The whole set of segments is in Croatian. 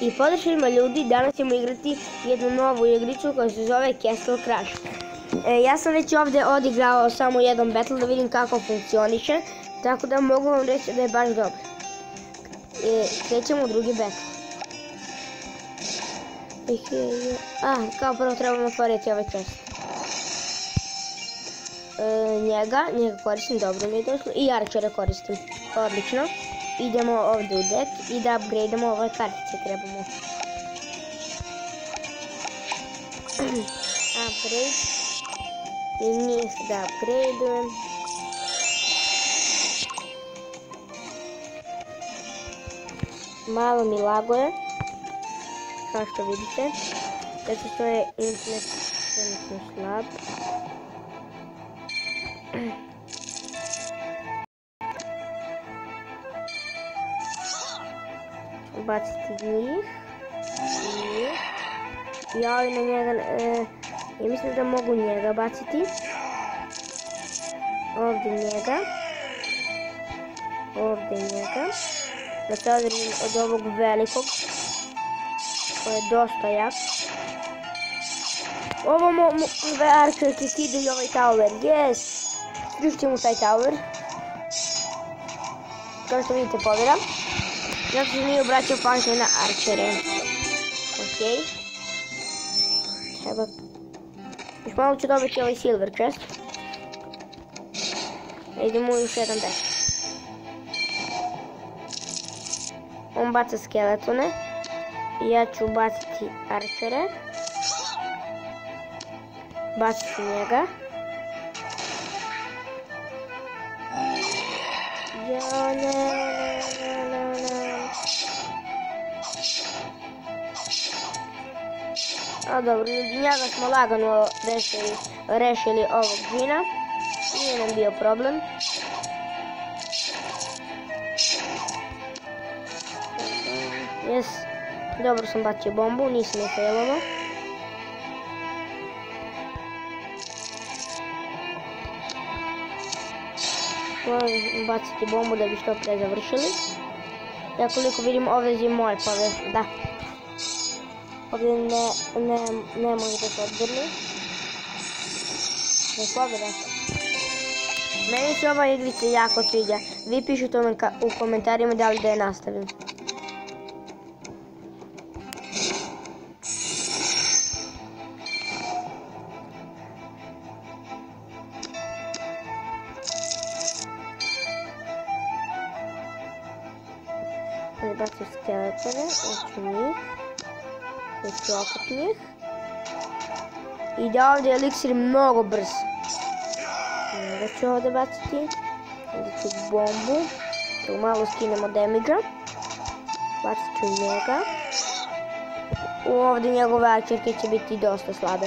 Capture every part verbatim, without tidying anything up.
I podržimo ljudi, danas ćemo igrati jednu novu igricu koja se zove Castle Crash. E, ja sam već ovdje odigrao samo jedan battle da vidim kako funkcioniše, tako da mogu vam reći da je baš dobro. E, krećemo u drugi battle. A, kao prvo trebamo otvoriti ovaj chest. E, njega, njega koristim, dobro mi je došlo. I Archera koristim, odlično. Idemo ovdje u deck i da upgradeamo ove kartice trebamo. Upgrade. I njih da upgradeujem. Malo mi laguje. Kao što vidite. Zato što je internet trenutno slab. Baciti njih. Njih. Ja i na njega, e, ja mislim da mogu njega baciti. Ovdje njega. Ovdje njega. Da se odredim od ovog velikog. Koji je dosta jak. Ovo mo, mo, Archer kida i ovaj tower. Yes! Srušćemo taj tower. Kao što vidite pobjeda. Zato što nije obraćao pažnje na Archere. Okej. Treba... Još malo ću dobiti ovaj silver chest. Idemo u još jedan deck. On baca skeletone. Ja ću baciti Archere. Baciti njega. Ja ne, ne, ne, ne, ne. A dobro, njega smo lagano rešili, rešili ovog džina. Nije nam bio problem. Yes. Dobro sam bacio bombu, nisam je failovao. Moram baciti bombu da bi što pre završili. Ja koliko vidim ovdje je moj povez, da. Ovdje ne, ne, ne može da se odbrni. Ne pobjeda. Meni se ova igrica jako sviđa. Vi pišite u komentarima da li da je nastavim. Ali bacio skeletone, hoću njih. Hoću opet njih. I da ovdje eliksir mnogo brz. Njega ću ovdje baciti. Ovdje ću bombu. Tu malo skinemo damage-a. Bacit ću njega. Ovdje njegove arčerke će biti dosta slabe.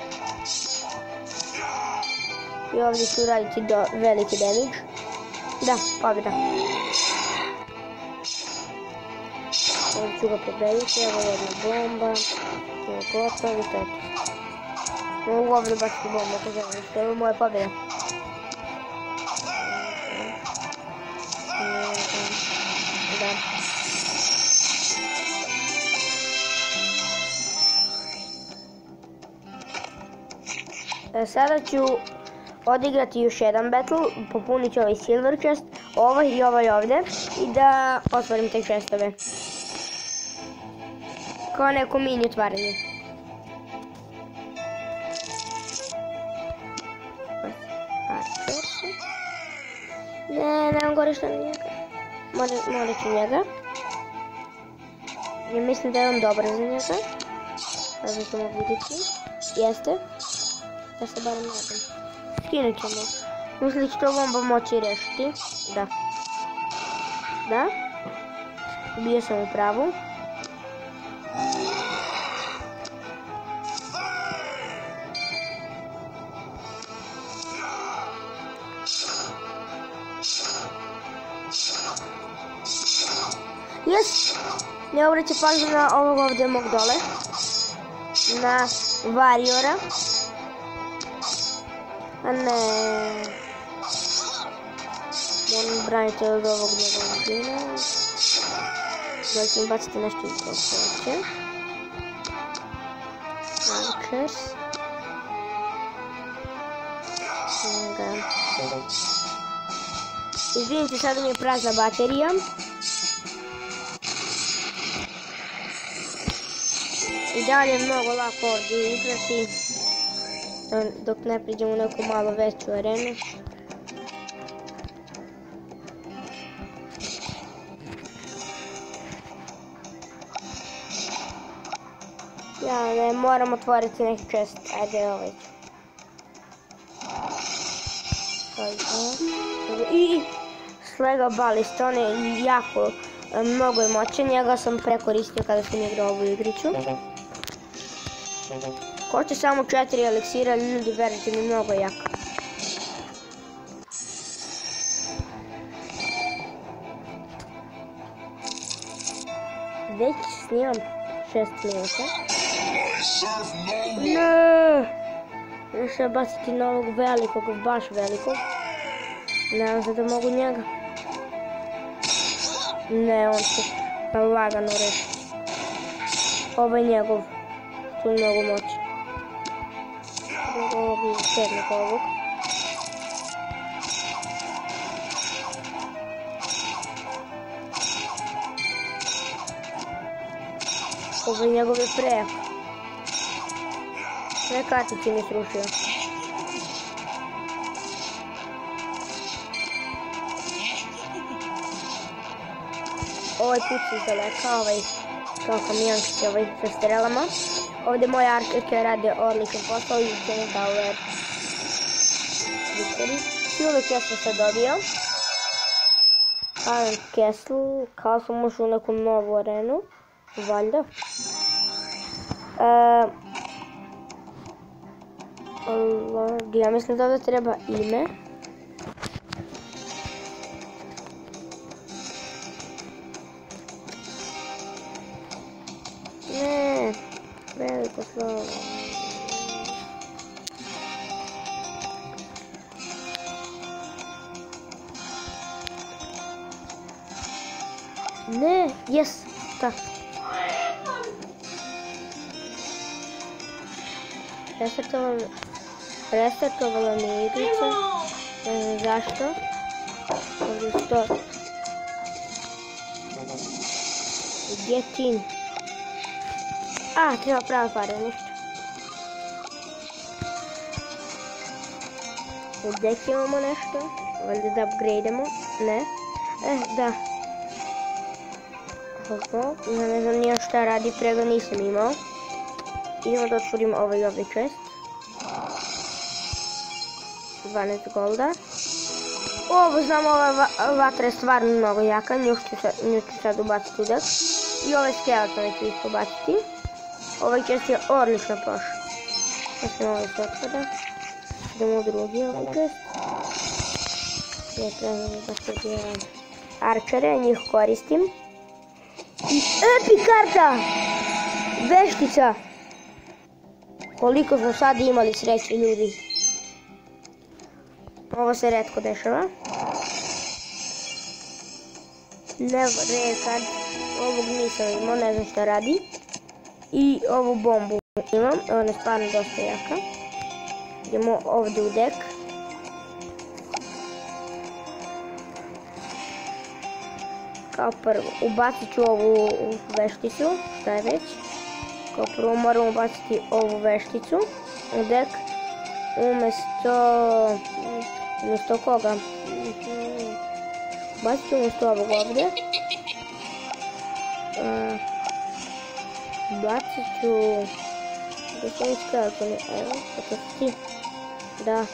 I ovdje ću raditi do veliki damage. Da, pobjeda. Ovdje ću ga pobediti, evo jedna bomba. To je gotovo i to je to. Mogu ovdje baciti bombu ako želim, što je moja pobjeda. Da. Sada ću odigrati još jedan battle, popunit ću ovaj silver chest, ovaj i ovaj ovdje i da otvorim te chestove. Kao neko mini otvaranje. Ne, nemam gore što na njega. Morat ću njega. Ja mislim da je on dobar za njega. Sada ćemo vidjeti. Jeste. Ja se barem nadam. Skinut ćemo. Mislim da će to bomba moći rešiti. Da. Da. Bio sam u pravu. Yes! Ne obraća pažnju na ovog ovdje mog dole. Na Warriora. A ne... Moram braniti od ovog njegovog dina. Da ćemo baciti nešto iz postojeće. Archers. Izvinite, sada mi je prazna baterija. I dalje je mnogo lako ovdje igrati dok ne priđemo u neku malo veću arenu. Ja ne moram otvoriti neki chest, ajde ovaj. I slega balist, on je jako mnogo je moćan, njega sam prekoristio kada sam igrao ovu igriću. Košta samo četiri eliksira, ljudi, verujte mi, mnogo je jako. Već snimam šest minuta. Ne! Još je baciti na ovog velikog, baš velikog. Nadam se da mogu njega. Ne, on će lagano reći. Ovo je njegov. Tu je mnogo moći. Ovog je sedmog ovog. Ovo je njegov je prejak. Sve kartice mi srušio. Ovaj put se izdaleka, ovaj kao kamiončić, ovaj sa strelama. Ovdje moje arkerke rade odličan posao i Zen Tower. Silver Castle se dobio. Iron Castle, kao sam ušao u neku novu arenu. Valjda. Ja mislim da ovdje treba ime. Ne, veliko slovo. Ne, jes, tako. Restartovala mi igrica, ne znam zašto. Ovdje sto. Get in. A, treba prava pare, ništa. Ovdje imamo nešto, valjda da upgradeamo, ne. Eh, da. Ovo, ja ne znam nije šta radi, pre ga nisam imao. Idemo da otvorim ovaj ovdje chest. dvanaest golda. Ovo znam, ova vatra je stvarno mnogo jaka, nju ću sad ubaciti u dek. I ovaj skeleton ću isto ubaciti. Ovaj chest je odlično prošao. Osim ovaj se otvara. Idemo u drugi ovaj chest. Ja trebam ubaciti arčere, njih koristim. I epic karta! Veštica! Koliko smo sad imali sreće, ljudi. Ovo se retko dešava. Never rare card. Ovog nisam imao, ne znam šta radi. I ovu bombu imam, ona je stvarno dosta jaka. Idemo ovdje u dek. Kao prvo, ubacit ću ovu vešticu, šta je već. Kao prvo moram ubaciti ovu vešticu u dek. Umjesto... Umjesto koga? Ubacit ću umjesto ovog ovdje. Ubacit ću... Gdje su ovi skeletoni? Evo, kako si ti? Da.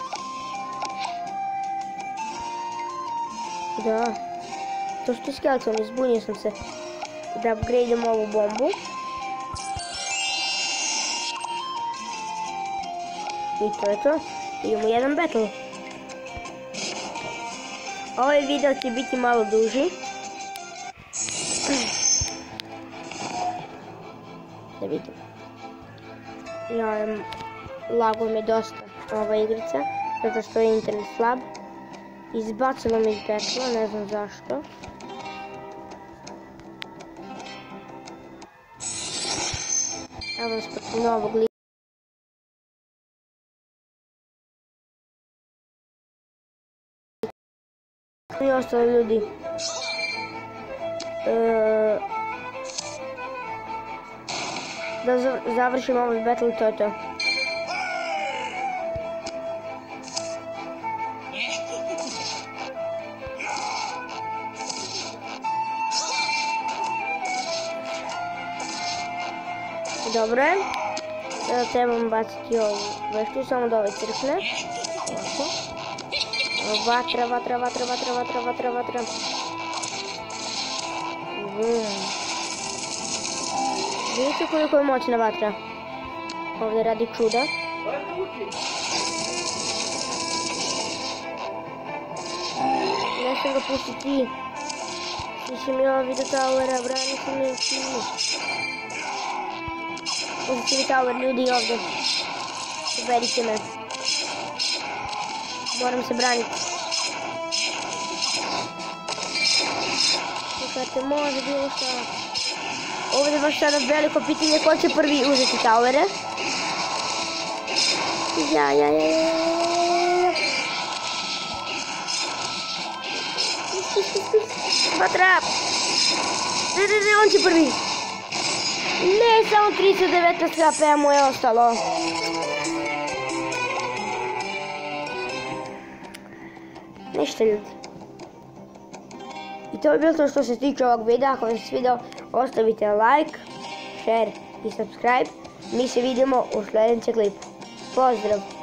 Da. To su ti skeletoni, zbunio sam se. Da upgradeam ovu bombu. I to je to. Idemo jedan battle. Ovaj video će biti malo duži. Da vidim. Ja, lago mi dosta ova igrica, zato što je internet slab. Izbacilo mi iz battla, ne znam zašto. Evo nas protiv novog lika. I ostali ljudi. E, da završimo ovaj battle i to je to. Dobro je. Sada trebamo baciti ovu veštu, samo da ovaj crkne. Ovako. Vatra, vatra, vatra, vatra, vatra, vatra, vatra. Vidite koliko je moćna vatra. Ovdje radi čuda. Ne sam ga pustiti. Sviši mi ovo video towera, brani se mi ti. Uzeti mi tower ljudi ovdje. Uberite me. Moram se braniti. Čekajte, može bilo šta. Ovdje je baš sada veliko pitanje ko će prvi uzeti towere. Ja, ja, ja, ja, ja. Vatra! Ne, ne, ne, on će prvi. Ne, samo tristo devetnaest H P mu je ostalo. Ništa ljudi. I to je bilo to što se tiče ovog videa. Ako vam se svidao, ostavite like, share i subscribe. Mi se vidimo u sljedećem klipu. Pozdrav!